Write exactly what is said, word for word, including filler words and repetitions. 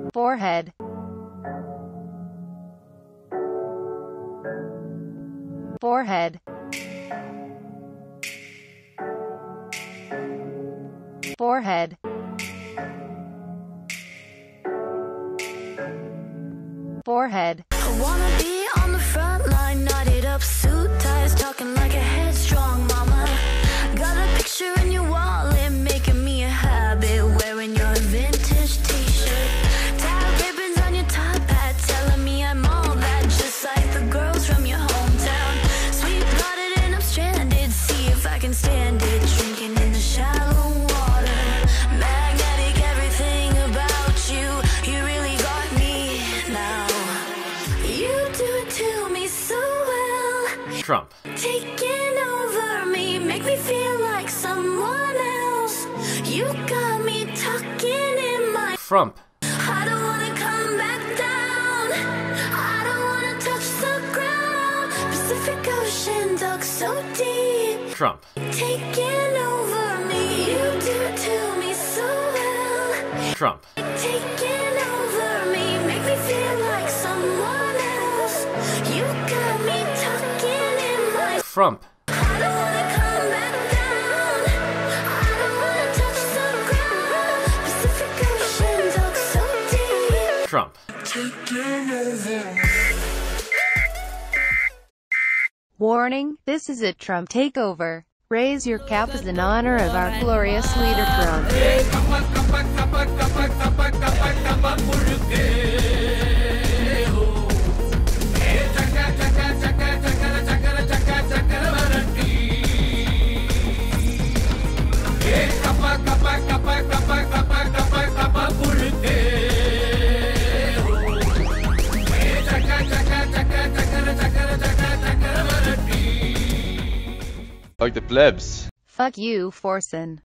Forehead. Forehead. Forehead. Forehead. I wanna be on the front line, knotted up, suit ties, talking like a headstrong mama. Got a picture in your wallet, making me a habit, wearing your vintage t-shirt. Tie ribbons on your top hat, telling me I'm all that, just like the girls from your hometown. Sweet-blooded and I'm stranded, see if I can stand it, drinking in the shallow water. Magnetic, everything about you, you really got me now. You do it to me so well. Trump. Taking over me, make me feel like someone else. You got me talking in my... Frump. I don't wanna come back down. I don't wanna touch the ground. Pacific Ocean dug so deep. Trump. Taking over me, you do it to me so well. Trump. Taking over me, make me feel like someone else. You got me talking in my... Frump. I don't wanna come back down. I don't wanna touch the ground. Pacific Ocean dug so deep. Trump. Warning, this is a Trump takeover. Raise your cap as in honor of our glorious leader Trump. Like the plebs. Fuck you, Forsen.